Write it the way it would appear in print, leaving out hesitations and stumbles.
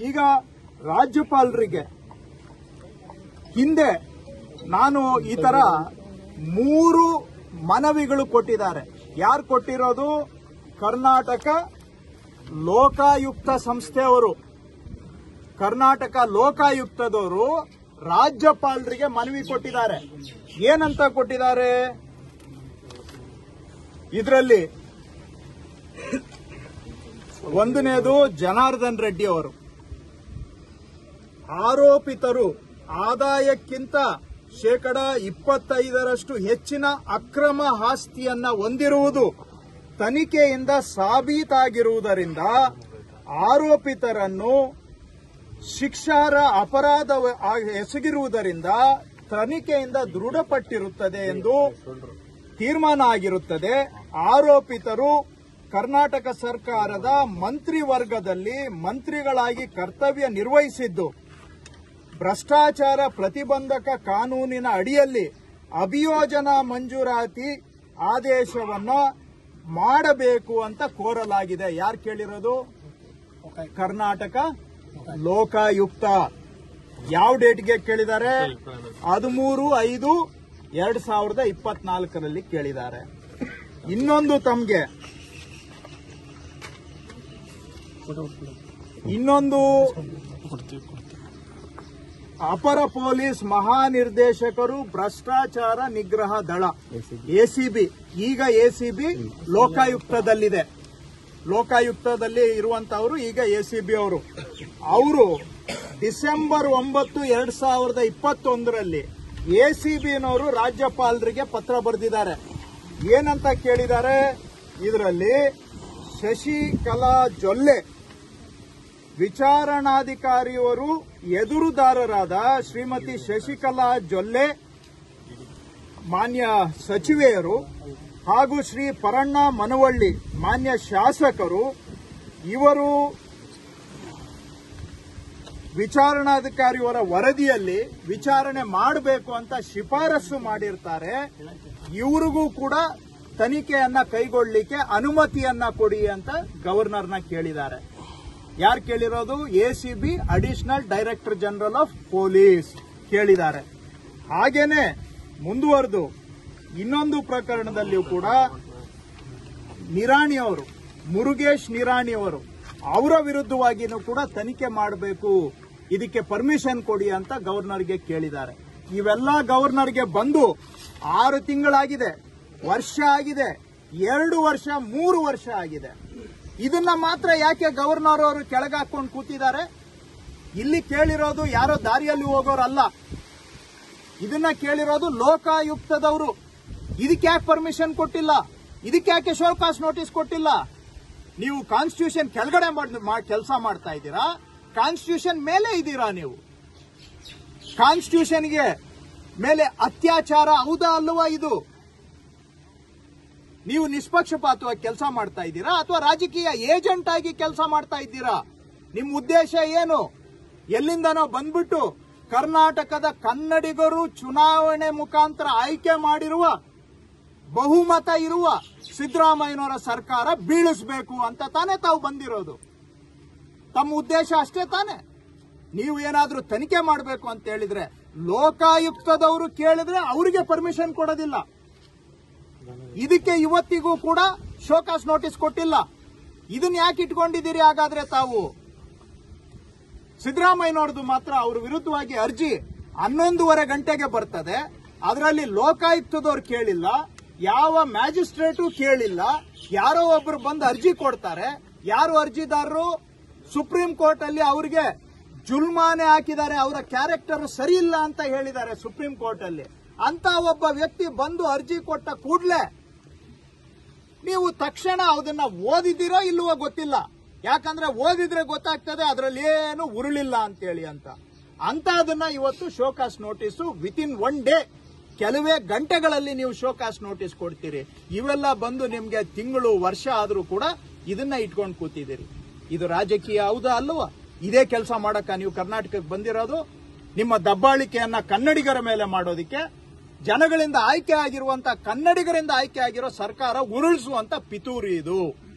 ಈಗ ರಾಜ್ಯಪಾಲರಿಗೆ ಹಿಂದೆ ನಾನು ಈ ತರ 3 ಮನವಿಗಳು ಕೊಟ್ಟಿದ್ದಾರೆ. ಯಾರು ಕೊಟ್ಟಿರೋದು? ಕರ್ನಾಟಕ ಲೋಕಾಯುಕ್ತ ಸಂಸ್ಥೆಯವರು, ಕರ್ನಾಟಕ ಲೋಕಾಯುಕ್ತದವರು ರಾಜ್ಯಪಾಲರಿಗೆ ಮನವಿ ಕೊಟ್ಟಿದ್ದಾರೆ. ಏನಂತ ಕೊಟ್ಟಿದ್ದಾರೆ? ಇದರಲ್ಲಿ ಒಂದನೇದು ಜನಾರ್ದನ್ ರೆಡ್ಡಿ ಅವರು, ಆರೋಪಿತರು ಆದಾಯಕ್ಕಿಂತ 25% ಹೆಚ್ಚಿನ ಅಕ್ರಮ ಆಸ್ತಿಯನ್ನ ಹೊಂದಿರುವುದು ತನಿಖೆಯಿಂದ ಸಾಬೀತಾಗಿರುವುದರಿಂದ ಆರೋಪಿತರನ್ನು ಶಿಕ್ಷಾರ್ಹ ಅಪರಾಧ ಎಸಗಿರುವುದರಿಂದ ತನಿಖೆಯಿಂದ ದೃಢಪಟ್ಟಿರುತ್ತದೆ ಎಂದು ತೀರ್ಮಾನ ಆಗಿರುತ್ತದೆ. ಆರೋಪಿತರು ಕರ್ನಾಟಕ ಸರ್ಕಾರದ ಮಂತ್ರಿವರ್ಗದಲ್ಲಿ ಮಂತ್ರಿಗಳಾಗಿ ಕರ್ತವ್ಯ ನಿರ್ವಹಿಸಿದ್ದು ಭ್ರಷ್ಟಾಚಾರ ಪ್ರತಿಬಂಧಕ ಕಾನೂನಿನ ಅಡಿಯಲ್ಲಿ ಅಭಿಯೋಜನಾ ಮಂಜೂರಾತಿ ಆದೇಶವನ್ನು ಮಾಡಬೇಕು ಅಂತ ಕೋರಲಾಗಿದೆ. ಯಾರು ಕೇಳಿರೋದು? ಕರ್ನಾಟಕ ಲೋಕಾಯುಕ್ತ. ಯಾವ ಡೇಟ್ಗೆ ಕೇಳಿದ್ದಾರೆ? 13/5/2024 ಕೇಳಿದ್ದಾರೆ. ಇನ್ನೊಂದು ತಮಗೆ ಅಪರ ಪೊಲೀಸ್ ಮಹಾನಿರ್ದೇಶಕರು ಭ್ರಷ್ಟಾಚಾರ ನಿಗ್ರಹ ದಳ ಎಸಿಬಿ, ಈಗ ಎಸಿಬಿ ಲೋಕಾಯುಕ್ತದಲ್ಲಿದೆ. ಲೋಕಾಯುಕ್ತದಲ್ಲಿ ಇರುವಂತವರು ಈಗ ಎಸಿಬಿ ಅವರು ಡಿಸೆಂಬರ್ 9, 2021 ಎಸಿಬಿನವರು ರಾಜ್ಯಪಾಲರಿಗೆ ಪತ್ರ ಬರೆದಿದ್ದಾರೆ. ಏನಂತ ಕೇಳಿದ್ದಾರೆ? ಇದರಲ್ಲಿ ಶಶಿಕಲಾ ಜೊಲ್ಲೆ ವಿಚಾರಣಾಧಿಕಾರಿಯವರು ಎದುರುದಾರರಾದ ಶ್ರೀಮತಿ ಶಶಿಕಲಾ ಜೊಲ್ಲೆ ಮಾನ್ಯ ಸಚಿವೆಯರು ಹಾಗೂ ಶ್ರೀ ಪರಣ್ಣ ಮನವಳ್ಳಿ ಮಾನ್ಯ ಶಾಸಕರು ಇವರು ವಿಚಾರಣಾಧಿಕಾರಿಯವರ ವರದಿಯಲ್ಲಿ ವಿಚಾರಣೆ ಮಾಡಬೇಕು ಅಂತ ಶಿಫಾರಸು ಮಾಡಿರ್ತಾರೆ. ಇವರಿಗೂ ಕೂಡ ತನಿಖೆಯನ್ನ ಕೈಗೊಳ್ಳಲಿಕ್ಕೆ ಅನುಮತಿಯನ್ನ ಕೊಡಿ ಅಂತ ಗವರ್ನರ್ನ ಕೇಳಿದ್ದಾರೆ. ಯಾರು ಕೇಳಿರೋದು? ACB additional director general of police ಕೇಳಿದ್ದಾರೆ. ಹಾಗೇನೆ ಮುಂದುವರೆದು ಇನ್ನೊಂದು ಪ್ರಕರಣದಲ್ಲಿಯೂ ಕೂಡ ನಿರಾಣಿಯವರು, ಮುರುಗೇಶ್ ನಿರಾಣಿಯವರು, ಅವರ ವಿರುದ್ಧವಾಗಿಯೂ ಕೂಡ ತನಿಖೆ ಮಾಡಬೇಕು, ಇದಕ್ಕೆ ಪರ್ಮಿಷನ್ ಕೊಡಿ ಅಂತ ಗವರ್ನರ್ಗೆ ಕೇಳಿದ್ದಾರೆ. ಇವೆಲ್ಲ ಗವರ್ನರ್ಗೆ ಬಂದು 6 ತಿಂಗಳಾಗಿದೆ, ವರ್ಷ ಆಗಿದೆ, 2 ವರ್ಷ, 3 ವರ್ಷ ಆಗಿದೆ. ಇದನ್ನ ಮಾತ್ರ ಯಾಕೆ ಗವರ್ನರ್ ಅವರು ಕೆಳಗಾಕೊಂಡು ಕೂತಿದ್ದಾರೆ? ಇಲ್ಲಿ ಕೇಳಿರೋದು ಯಾರೋ ದಾರಿಯಲ್ಲಿ ಹೋಗೋರಲ್ಲ, ಇದನ್ನ ಕೇಳಿರೋದು ಲೋಕಾಯುಕ್ತದವರು. ಇದಕ್ಕೆ ಯಾಕೆ ಪರ್ಮಿಷನ್ ಕೊಟ್ಟಿಲ್ಲ? ಇದಕ್ಕೆ ಯಾಕೆ ಶೋಕಾಸ್ ನೋಟಿಸ್ ಕೊಟ್ಟಿಲ್ಲ? ನೀವು ಕಾನ್ಸ್ಟಿಟ್ಯೂಷನ್ ಕೆಳಗಡೆ ಕೆಲಸ ಮಾಡ್ತಾ ಇದ್ದೀರಾ, ಕಾನ್ಸ್ಟಿಟ್ಯೂಷನ್ ಮೇಲೆ ಇದ್ದೀರಾ ನೀವು? ಕಾನ್ಸ್ಟಿಟ್ಯೂಷನ್ಗೆ ಮೇಲೆ ಅತ್ಯಾಚಾರ ಹೌದಾ ಅಲ್ವಾ ಇದು? ನೀವು ನಿಷ್ಪಕ್ಷಪಾತವಾಗಿ ಕೆಲಸ ಮಾಡ್ತಾ ಇದ್ದೀರಾ ಅಥವಾ ರಾಜಕೀಯ ಏಜೆಂಟ್ ಆಗಿ ಕೆಲಸ ಮಾಡ್ತಾ ಇದ್ದೀರಾ? ನಿಮ್ಮ ಉದ್ದೇಶ ಏನು? ಎಲ್ಲಿಂದನೋ ಬಂದ್ಬಿಟ್ಟು ಕರ್ನಾಟಕದ ಕನ್ನಡಿಗರು ಚುನಾವಣೆ ಮುಖಾಂತರ ಆಯ್ಕೆ ಮಾಡಿರುವ ಬಹುಮತ ಇರುವ ಸಿದ್ದರಾಮಯ್ಯನವರ ಸರ್ಕಾರ ಬೀಳಿಸಬೇಕು ಅಂತ ತಾನೇ ತಾವು ಬಂದಿರೋದು? ತಮ್ಮ ಉದ್ದೇಶ ಅಷ್ಟೇ ತಾನೆ? ನೀವು ಏನಾದ್ರೂ ತನಿಖೆ ಮಾಡಬೇಕು ಅಂತ ಹೇಳಿದ್ರೆ ಲೋಕಾಯುಕ್ತದವರು ಕೇಳಿದ್ರೆ ಅವರಿಗೆ ಪರ್ಮಿಷನ್ ಕೊಡೋದಿಲ್ಲ. ಇದಕ್ಕೆ ಇವತ್ತಿಗೂ ಕೂಡ ಶೋಕಾಸ್ ನೋಟಿಸ್ ಕೊಟ್ಟಿಲ್ಲ. ಇದನ್ನ ಯಾಕೆ ಇಟ್ಕೊಂಡಿದ್ದೀರಿ ಹಾಗಾದ್ರೆ ತಾವು? ಸಿದ್ದರಾಮಯ್ಯನವ್ರದ್ದು ಮಾತ್ರ ಅವ್ರ ವಿರುದ್ಧವಾಗಿ ಅರ್ಜಿ 11:30 ಗಂಟೆಗೆ ಬರ್ತದೆ. ಅದರಲ್ಲಿ ಲೋಕಾಯುಕ್ತದವ್ರು ಕೇಳಿಲ್ಲ, ಯಾವ ಮ್ಯಾಜಿಸ್ಟ್ರೇಟು ಕೇಳಿಲ್ಲ. ಯಾರೋ ಒಬ್ರು ಬಂದು ಅರ್ಜಿ ಕೊಡ್ತಾರೆ. ಯಾರು ಅರ್ಜಿದಾರರು? ಸುಪ್ರೀಂ ಕೋರ್ಟ್ ಅಲ್ಲಿ ಅವರಿಗೆ ಜುಲ್ಮಾನೆ ಹಾಕಿದ್ದಾರೆ, ಅವರ ಕ್ಯಾರೆಕ್ಟರ್ ಸರಿ ಇಲ್ಲ ಅಂತ ಹೇಳಿದ್ದಾರೆ ಸುಪ್ರೀಂ ಕೋರ್ಟ್ ಅಲ್ಲಿ. ಅಂತ ಒಬ್ಬ ವ್ಯಕ್ತಿ ಬಂದು ಅರ್ಜಿ ಕೊಟ್ಟ ಕೂಡಲೇ ನೀವು ತಕ್ಷಣ ಅದನ್ನ ಓದಿದ್ದೀರೋ ಇಲ್ಲವೋ ಗೊತ್ತಿಲ್ಲ. ಯಾಕಂದ್ರೆ ಓದಿದ್ರೆ ಗೊತ್ತಾಗ್ತದೆ ಅದರಲ್ಲಿ ಏನು ಉರುಳಿಲ್ಲ ಅಂತೇಳಿ ಅಂತ ಅದನ್ನ ಇವತ್ತು ಶೋಕಾಸ್ ನೋಟಿಸ್ ವಿತಿನ್ 1 ಡೇ, ಕೆಲವೇ ಗಂಟೆಗಳಲ್ಲಿ ನೀವು ಶೋಕಾಸ್ ನೋಟಿಸ್ ಕೊಡ್ತೀರಿ. ಇವೆಲ್ಲ ಬಂದು ನಿಮ್ಗೆ ತಿಂಗಳು ವರ್ಷ ಆದ್ರೂ ಕೂಡ ಇದನ್ನ ಇಟ್ಕೊಂಡು ಕೂತಿದ್ದೀರಿ. ಇದು ರಾಜಕೀಯ ಹೌದಾ ಅಲ್ವಾ? ಇದೇ ಕೆಲಸ ಮಾಡಕ್ಕ ನೀವು ಕರ್ನಾಟಕಕ್ಕೆ ಬಂದಿರೋದು? ನಿಮ್ಮ ದಬ್ಬಾಳಿಕೆಯನ್ನ ಕನ್ನಡಿಗರ ಮೇಲೆ ಮಾಡೋದಿಕ್ಕೆ, ಜನಗಳಿಂದ ಆಯ್ಕೆ ಆಗಿರುವಂತ ಕನ್ನಡಿಗರಿಂದ ಆಯ್ಕೆ ಆಗಿರೋ ಸರ್ಕಾರ ಉರುಳಿಸುವಂತ ಪಿತೂರಿ ಇದು.